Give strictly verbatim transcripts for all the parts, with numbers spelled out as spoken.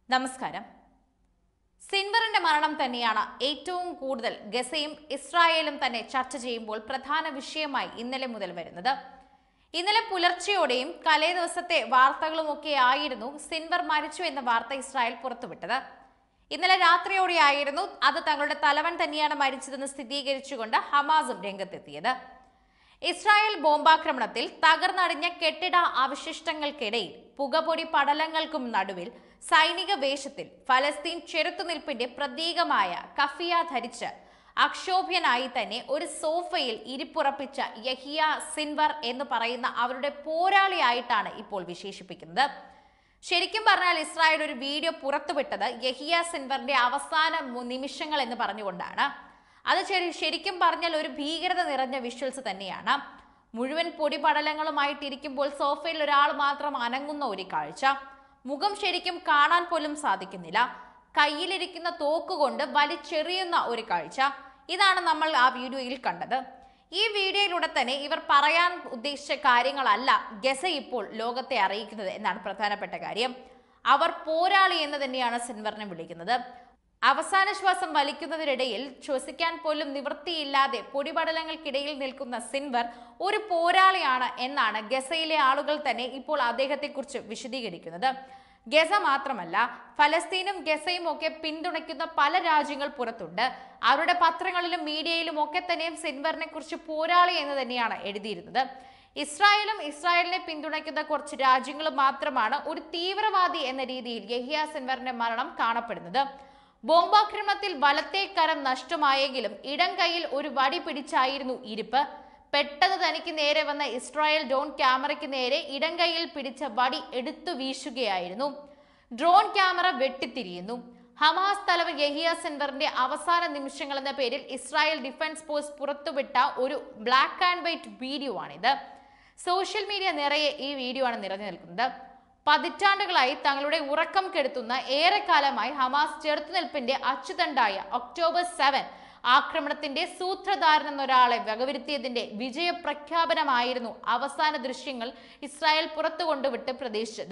നമസ്കാരം. സിൻവറിന്റെ മരണം തന്നെയാണ് ഏറ്റവും കൂടുതൽ ഗസയും ഇസ്രായേലും തന്നെ ചർച്ച ചെയ്യുമ്പോൾ പ്രധാന വിഷയമായി ഇന്നലെ മുതൽ വരുന്നത്. ഇന്നലെ പുലർച്ചെയോടെയും തലേ ദിവസത്തെ വാർത്തകളുമൊക്കെ ആയിരുന്നു സിൻവർ മരിച്ചു എന്ന വാർത്ത ഇസ്രായേൽ പുറത്തുവിട്ടത്. ഇന്നലെ രാത്രിയോടെയായിരുന്നു അത് തങ്ങളുടെ തലവൻ തന്നെയാണ് മരിച്ചതെന്ന് സ്ഥിരീകരിച്ചുകൊണ്ട് ഹമാസും രംഗത്തെത്തിയത്. ഇസ്രായേൽ ബോംബാക്രമണത്തിൽ തകർന്നടിഞ്ഞ കെട്ടിട അവശിഷ്ടങ്ങൾക്കിടയിൽ പുകപൊടി പടലങ്ങൾക്കും നടുവിൽ സൈനിക വേഷത്തിൽ ഫലസ്തീൻ ചെറുത്തുനിൽപ്പിന്റെ പ്രതീകമായ കഫിയ ധരിച്ച് അക്ഷോഭ്യനായി തന്നെ ഒരു സോഫയിൽ ഇരിപ്പുറപ്പിച്ച യഹിയ സിൻവർ എന്ന് പറയുന്ന അവരുടെ പോരാളിയായിട്ടാണ് ഇപ്പോൾ വിശേഷിപ്പിക്കുന്നത്. ശരിക്കും പറഞ്ഞാൽ ഇസ്രായേൽ ഒരു വീഡിയോ പുറത്തുവിട്ടത് യഹിയ സിൻവറിന്റെ അവസാന നിമിഷങ്ങൾ എന്ന് പറഞ്ഞുകൊണ്ടാണ്. അത് ശരിക്കും പറഞ്ഞാൽ ഒരു ഭീകരത നിറഞ്ഞ വിഷ്വൽസ് തന്നെയാണ്. മുഴുവൻ പൊടിപടലങ്ങളുമായിട്ടിരിക്കുമ്പോൾ സോഫയിൽ ഒരാൾ മാത്രം അനങ്ങുന്ന ഒരു കാഴ്ച, മുഖം ശരിക്കും കാണാൻ പോലും സാധിക്കുന്നില്ല, കയ്യിലിരിക്കുന്ന തോക്കുകൊണ്ട് വലിച്ചെറിയുന്ന ഒരു കാഴ്ച. ഇതാണ് നമ്മൾ ആ വീഡിയോയിൽ കണ്ടത്. ഈ വീഡിയോയിലൂടെ തന്നെ ഇവർ പറയാൻ ഉദ്ദേശിച്ച കാര്യങ്ങളല്ല ഗസ ഇപ്പോൾ ലോകത്തെ അറിയിക്കുന്നത് എന്നാണ് പ്രധാനപ്പെട്ട കാര്യം. അവർ പോരാളി എന്ന് തന്നെയാണ് സിൻവറിനെ വിളിക്കുന്നത്. അവസാന ശ്വാസം വലിക്കുന്നതിനിടയിൽ ശ്വസിക്കാൻ പോലും നിവൃത്തിയില്ലാതെ പൊടിപടലങ്ങൾക്കിടയിൽ നിൽക്കുന്ന സിൻവർ ഒരു പോരാളിയാണ് എന്നാണ് ഗസയിലെ ആളുകൾ തന്നെ ഇപ്പോൾ അദ്ദേഹത്തെക്കുറിച്ച് വിശദീകരിക്കുന്നത്. ഗസ മാത്രമല്ല, ഫലസ്തീനും ഗസയും ഒക്കെ പിന്തുണയ്ക്കുന്ന പല രാജ്യങ്ങൾ പുറത്തുണ്ട്. അവരുടെ പത്രങ്ങളിലും മീഡിയയിലും ഒക്കെ തന്നെയും സിൻവറിനെ കുറിച്ച് പോരാളി എന്ന് തന്നെയാണ് എഴുതിയിരുന്നത്. ഇസ്രായേലും ഇസ്രായേലിനെ പിന്തുണയ്ക്കുന്ന കുറച്ച് രാജ്യങ്ങൾ മാത്രമാണ് ഒരു തീവ്രവാദി എന്ന രീതിയിൽ യഹിയ സിൻവറിന്റെ മരണം കാണപ്പെടുന്നത്. ബോംബാക്രമണത്തിൽ വലത്തേ കരം നഷ്ടമായെങ്കിലും ഇടം കൈയിൽ ഒരു വടി പിടിച്ചായിരുന്നു ഇരിപ്പ്. പെട്ടെന്ന് തനിക്ക് നേരെ വന്ന ഇസ്രായേൽ ഡ്രോൺ ക്യാമറയ്ക്ക് നേരെ ഇടം കൈയിൽ പിടിച്ച വടി എടുത്തു വീശുകയായിരുന്നു. ഡ്രോൺ ക്യാമറ വെട്ടിത്തിരിയുന്നു. ഹമാസ് തലവൻ യഹിയ സിൻവറിന്റെ അവസാന നിമിഷങ്ങൾ എന്ന പേരിൽ ഇസ്രായേൽ ഡിഫൻസ് ഫോഴ്സ് പുറത്തുവിട്ട ഒരു ബ്ലാക്ക് ആൻഡ് വൈറ്റ് വീഡിയോ ആണിത്. സോഷ്യൽ മീഡിയ നിറയെ ഈ വീഡിയോ ആണ് നിറഞ്ഞു നിൽക്കുന്നത്. പതിറ്റാണ്ടുകളായി തങ്ങളുടെ ഉറക്കം കെടുത്തുന്ന ഏറെക്കാലമായി ഹമാസ് ചെറുത്തുനിൽപ്പിന്റെ അച്ചുതണ്ടായ ഒക്ടോബർ സെവൻ ആക്രമണത്തിന്റെ സൂത്രധാരൻ എന്നൊരാളെ വകവരുത്തിയതിന്റെ വിജയപ്രഖ്യാപനമായിരുന്നു അവസാന ദൃശ്യങ്ങൾ ഇസ്രായേൽ പുറത്തു കൊണ്ടുവിട്ട് പ്രതീക്ഷിച്ചത്.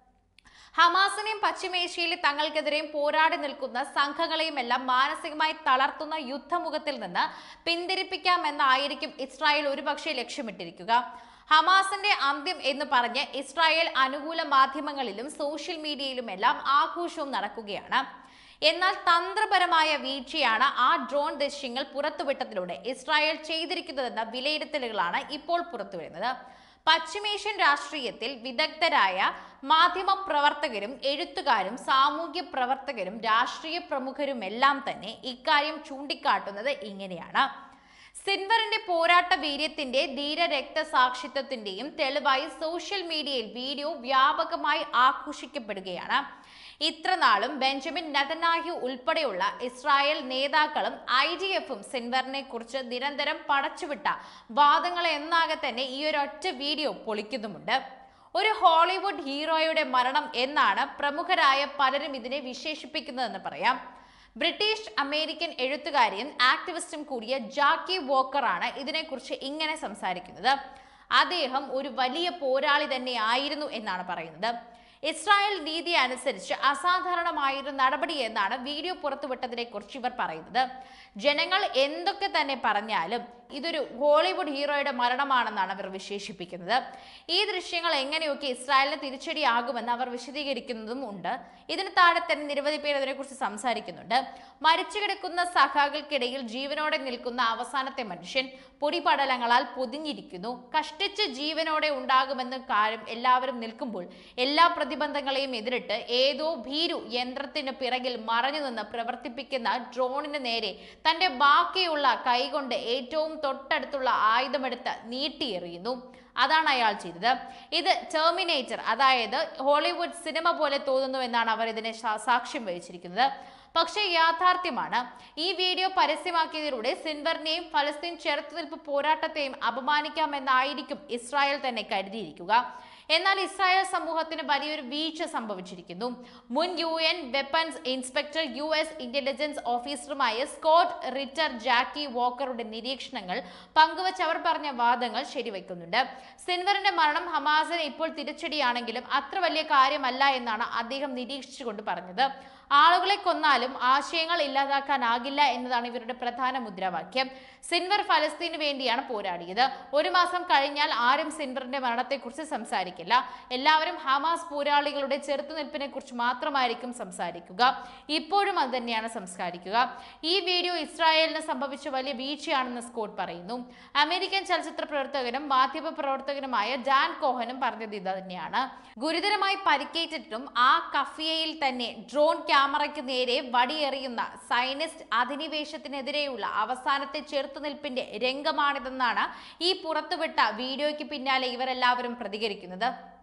ഹമാസിനെയും പശ്ചിമേഷ്യയിലെ തങ്ങൾക്കെതിരെയും പോരാടി നിൽക്കുന്ന സംഘങ്ങളെയും എല്ലാം മാനസികമായി തളർത്തുന്ന യുദ്ധമുഖത്തിൽ നിന്ന് പിന്തിരിപ്പിക്കാമെന്നായിരിക്കും ഇസ്രായേൽ ഒരുപക്ഷെ ലക്ഷ്യമിട്ടിരിക്കുക. ഹമാസിന്റെ അന്ത്യം എന്ന് പറഞ്ഞ് ഇസ്രായേൽ അനുകൂല മാധ്യമങ്ങളിലും സോഷ്യൽ മീഡിയയിലുമെല്ലാം ആഘോഷവും നടക്കുകയാണ്. എന്നാൽ തന്ത്രപരമായ വീഴ്ചയാണ് ആ ഡ്രോൺ ദൃശ്യങ്ങൾ പുറത്തുവിട്ടതിലൂടെ ഇസ്രായേൽ ചെയ്തിരിക്കുന്നതെന്ന വിലയിരുത്തലുകളാണ് ഇപ്പോൾ പുറത്തുവരുന്നത്. പശ്ചിമേഷ്യൻ രാഷ്ട്രീയത്തിൽ വിദഗ്ധരായ മാധ്യമ പ്രവർത്തകരും എഴുത്തുകാരും സാമൂഹ്യ പ്രവർത്തകരും രാഷ്ട്രീയ പ്രമുഖരുമെല്ലാം തന്നെ ഇക്കാര്യം ചൂണ്ടിക്കാട്ടുന്നത് ഇങ്ങനെയാണ്. സിൻവറിന്റെ പോരാട്ട വീര്യത്തിന്റെ ധീര രക്തസാക്ഷിത്വത്തിന്റെയും തെളിവായി സോഷ്യൽ മീഡിയയിൽ വീഡിയോ വ്യാപകമായി ആഘോഷിക്കപ്പെടുകയാണ്. ഇത്രനാളും ബെഞ്ചമിൻ നെതന്യാഹു ഉൾപ്പെടെയുള്ള ഇസ്രായേൽ നേതാക്കളും ഐ ഡി എഫും സിൻവറിനെ കുറിച്ച് നിരന്തരം പടച്ചുവിട്ട വാദങ്ങളെ എന്നാകെ തന്നെ ഈ ഒരൊറ്റ വീഡിയോ പൊളിക്കുന്നുമുണ്ട്. ഒരു ഹോളിവുഡ് ഹീറോയുടെ മരണം എന്നാണ് പ്രമുഖരായ പലരും ഇതിനെ വിശേഷിപ്പിക്കുന്നതെന്ന് പറയാം. ബ്രിട്ടീഷ് അമേരിക്കൻ എഴുത്തുകാരിയും ആക്ടിവിസ്റ്റും കൂടിയ ജാക്കി വോക്കറാണ് ഇതിനെക്കുറിച്ച് ഇങ്ങനെ സംസാരിക്കുന്നത്. അദ്ദേഹം ഒരു വലിയ പോരാളി തന്നെ ആയിരുന്നു എന്നാണ് പറയുന്നത്. ഇസ്രായേൽ നീതി അനുസരിച്ച് അസാധാരണമായൊരു നടപടി എന്നാണ് വീഡിയോ പുറത്തുവിട്ടതിനെ കുറിച്ച് ഇവർ പറയുന്നത്. ജനങ്ങൾ എന്തൊക്കെ തന്നെ പറഞ്ഞാലും ഇതൊരു ഹോളിവുഡ് ഹീറോയുടെ മരണമാണെന്നാണ് അവർ വിശേഷിപ്പിക്കുന്നത്. ഈ ദൃശ്യങ്ങൾ എങ്ങനെയൊക്കെ ഇസ്രായേലിന് തിരിച്ചടിയാകുമെന്ന് അവർ വിശദീകരിക്കുന്നതും ഉണ്ട്. ഇതിന് താഴെ തന്നെ നിരവധി പേർ അതിനെക്കുറിച്ച് സംസാരിക്കുന്നുണ്ട്. മരിച്ചു കിടക്കുന്ന സഖാക്കൾക്കിടയിൽ ജീവനോടെ നിൽക്കുന്ന അവസാനത്തെ മനുഷ്യൻ പൊടിപടലങ്ങളാൽ പൊതിഞ്ഞിരിക്കുന്നു. കഷ്ടിച്ച് ജീവനോടെ ഉണ്ടാകുമെന്ന് കാര്യം എല്ലാവരും നിൽക്കുമ്പോൾ എല്ലാ പ്രതിബന്ധങ്ങളെയും എതിരിട്ട് ഏതോ ഭീരു യന്ത്രത്തിന് പിറകിൽ മറഞ്ഞു നിന്ന് പ്രവർത്തിപ്പിക്കുന്ന ഡ്രോണിന് നേരെ തന്റെ ബാക്കിയുള്ള കൈകൊണ്ട് ഏറ്റവും തൊട്ടടുത്തുള്ള ആയുധമെടുത്ത് നീട്ടിയെറിയുന്നു. അതാണ് അയാൾ ചെയ്തത്. ഇത് ടെർമിനേറ്റർ, അതായത് ഹോളിവുഡ് സിനിമ പോലെ തോന്നുന്നു എന്നാണ് അവർ ഇതിനെ സാക്ഷ്യം വഹിച്ചിരിക്കുന്നത്. പക്ഷേ യാഥാർത്ഥ്യമാണ്. ഈ വീഡിയോ പരസ്യമാക്കിയതിലൂടെ സിൻവറിനെയും ഫലസ്തീൻ ചെറുത്തുനിൽപ്പ് പോരാട്ടത്തെയും അപമാനിക്കാമെന്നായിരിക്കും ഇസ്രായേൽ തന്നെ കരുതിയിരിക്കുക. എന്നാൽ ഇസ്രായേൽ സമൂഹത്തിന് വലിയൊരു വീഴ്ച സംഭവിച്ചിരിക്കുന്നു. മുൻ U N weapons inspector, U S intelligence ഓഫീസറുമായ സ്കോട്ട് റിറ്റർ ജാക്കി വോക്കറുടെ നിരീക്ഷണങ്ങൾ പങ്കുവച്ച് അവർ പറഞ്ഞ വാദങ്ങൾ ശരിവെക്കുന്നുണ്ട്. സിൻവറിന്റെ മരണം ഹമാസിന് ഇപ്പോൾ തിരിച്ചടിയാണെങ്കിലും അത്ര വലിയ കാര്യമല്ല എന്നാണ് അദ്ദേഹം നിരീക്ഷിച്ചുകൊണ്ട് പറഞ്ഞത്. ആളുകളെ കൊന്നാലും ആശയങ്ങൾ ഇല്ലാതാക്കാനാകില്ല എന്നതാണ് ഇവരുടെ പ്രധാന മുദ്രാവാക്യം. സിൻവർ ഫലസ്തീന് വേണ്ടിയാണ് പോരാടിയത്. ഒരു മാസം കഴിഞ്ഞാൽ ആരും സിൻവറിന്റെ മരണത്തെക്കുറിച്ച് സംസാരിക്കില്ല. എല്ലാവരും ഹമാസ് പോരാളികളുടെ ചെറുത്തുനിൽപ്പിനെ കുറിച്ച് മാത്രമായിരിക്കും സംസാരിക്കുക. ഇപ്പോഴും അത് തന്നെയാണ് സംസാരിക്കുക. ഈ വീഡിയോ ഇസ്രായേലിന് സംഭവിച്ച വലിയ വീഴ്ചയാണെന്ന് സ്കോട്ട് പറയുന്നു. അമേരിക്കൻ ചലച്ചിത്ര പ്രവർത്തകനും മാധ്യമ പ്രവർത്തകനുമായ ഡാൻ കോഹനും പറഞ്ഞത് ഇത് തന്നെയാണ്. ഗുരുതരമായി പരിക്കേറ്റിട്ടും ആ കഫിയയിൽ തന്നെ ഡ്രോൺ ക്യാമറയ്ക്ക് നേരെ വടിയെറിയുന്ന സൈനിസ്റ്റ് അധിനിവേശത്തിനെതിരെയുള്ള അവസാനത്തെ ചെറുത്തുനിൽപ്പിന്റെ രംഗമാണിതെന്നാണ് ഈ പുറത്തുവിട്ട വീഡിയോയ്ക്ക് പിന്നാലെ ഇവരെല്ലാവരും പ്രതികരിക്കുന്നത്.